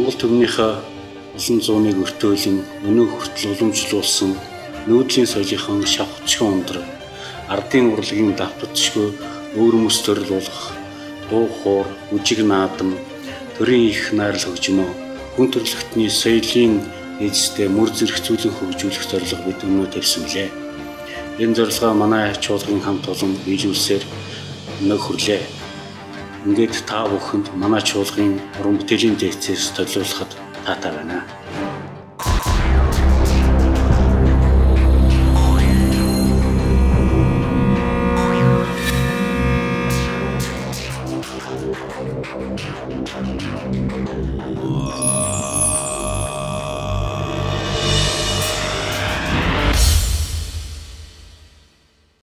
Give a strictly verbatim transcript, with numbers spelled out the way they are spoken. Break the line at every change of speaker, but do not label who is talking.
Монгол төвнийхөө улсын зууныг өртөөлөн өнөө хүртэл уламжлуулсан нүүдлийн соёлынхон шавхчгүй ундраг ардын урлагийн давтагдшгүй өөрөмөс төрөлуулах дуу хоор үжиг наадам төрийн их найрал хөгжмөө хүн төрөлхтний соёлын эзэстэй мөр зэрэгцүүлэн хөгжүүлэх зорилго бид өнөө тавьсан лээ. Энэ зорилгоо манай чуулгын хамт олон биелүүлсээр өнөө хүрлээ. Ингээд та бүхэнд манай чуулгын уран бүтээлийн лекцээс төлөвлөхөд таатай байна.
Wow.